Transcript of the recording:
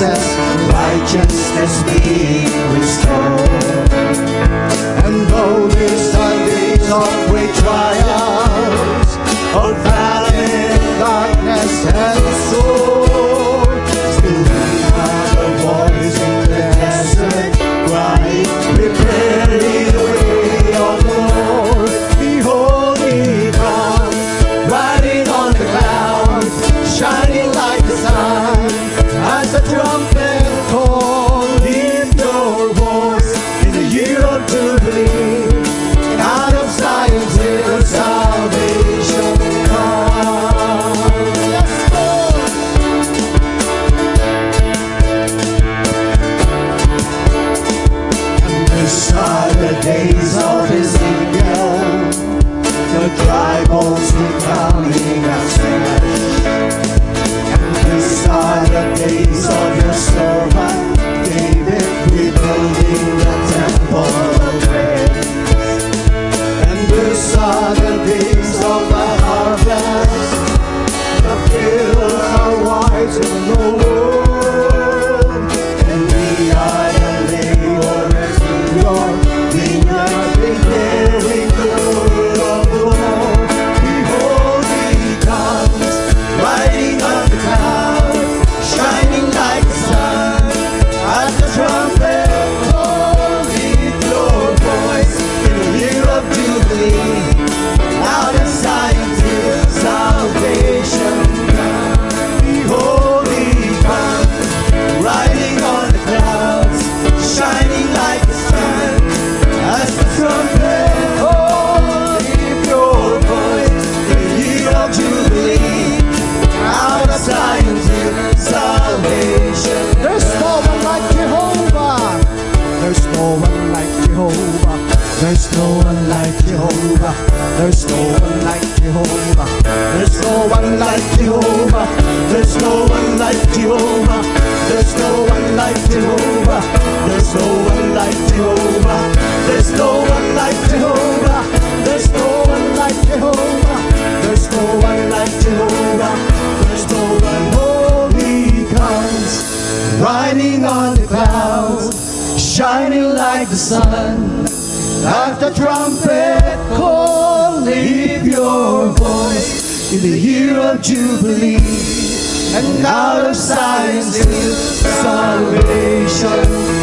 says, righteousness being restored. And though these are days of great trials, of famine, darkness, and sorrow, still we are the voice in the desert crying, preparing the way of the Lord. Behold, He comes, riding on the clouds, shining like the sun. As the trumpet call, lift your voice in the year of Jubilee. And out of Zion till salvation comes. Yes, Lord. And these are the days of Ezekiel, the dry bones becoming as flesh. These are the days of your servant David, rebuilding the temple of praise. And these are the days of the harvest. The fields are white in the world, and we are the laborers in your vineyard, declaring the word of the Lord. Behold, He comes, riding on the clouds, shining like the sun. As the trumpet calls, lift your voice in the year of Jubilee. Out of Zion till salvation comes. Behold, He comes, riding on the clouds, shining like the sun. As the trumpet calls, lift your voice in the year of Jubilee. Out of Zion till salvation. There's no one like Jehovah. There's no one like Jehovah. There's no one like Jehovah. There's no one like Jehovah. There's no one like Jehovah. There's no one like Jehovah. There's no one like Jehovah. There's no one like Jehovah. There's no one like Jehovah. There's no one like Jehovah. There's no one like Jehovah. There's no one. He comes, riding on the clouds, shining like the sun. At the trumpet call, lift your voice in the year of Jubilee. And out of Zion till salvation